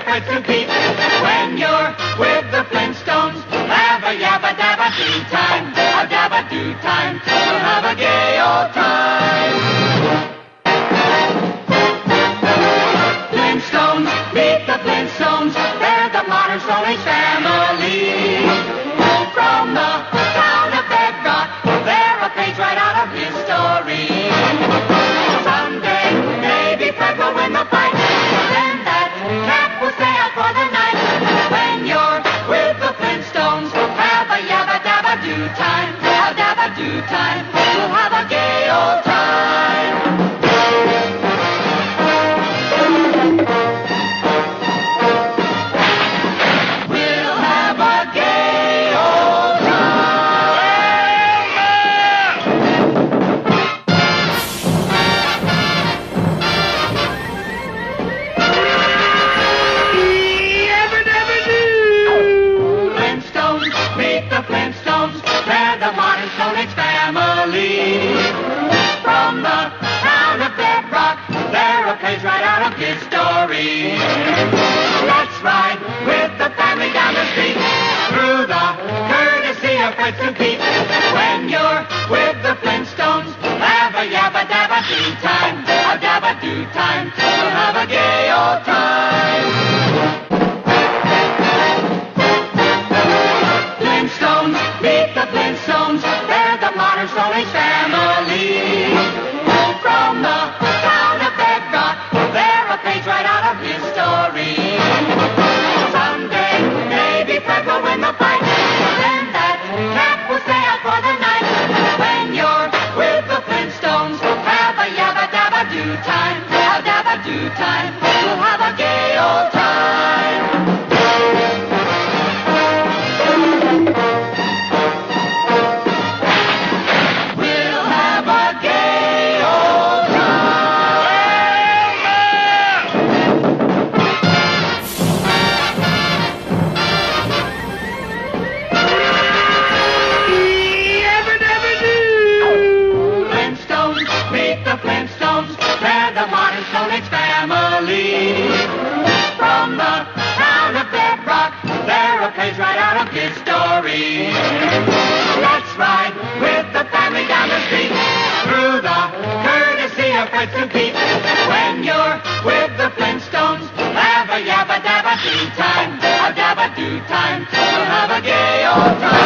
secret to keep. When you're with the Flintstones, have a yabba dabba do time, a dabba do time. We'll have a gay old time. Flintstones, meet the Flintstones. They're the modern Stone Age family. From the town of Bedrock, they're a page right out of history. Someday, maybe Fred will win the fight. Then that cat will stay out for the night. When you're with the Flintstones, have a yabba dabba do time, a dabba do time. We'll have a gay old time. We'll have a gay old Flintstones, meet the Flintstones. They're the modern Stone Age family. From the town of Bedrock, they're a page right out of history. Let's ride with the family down the street, through the courtesy of Fred to keep. When you're with the Flintstones, have a yabba dabba do time, a dabba do time. We'll have a gay old time. Flintstones, meet the Flintstones. They're the modern Stone Age family. From the town of Bedrock, they're a page right out of history. Someday, maybe Fred will win the fight. Then that cat will stay out for the night. When you're with the Flintstones, have a yabba dabba do time, a dabba do time. We'll have a gay old time. We'll have a gay old Flintstones, meet the Flintstones. They're the modern Stone Age family. From the town of Bedrock, they're a page right out of history. Let's ride with the family down the street, through the courtesy of Fred to keep. When you're with the Flintstones, have a yabba dabba do time, a dabba do time. We'll have a gay old time.